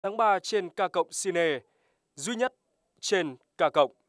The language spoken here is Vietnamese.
tháng 3 trên K Cộng Cine, duy nhất trên K Cộng.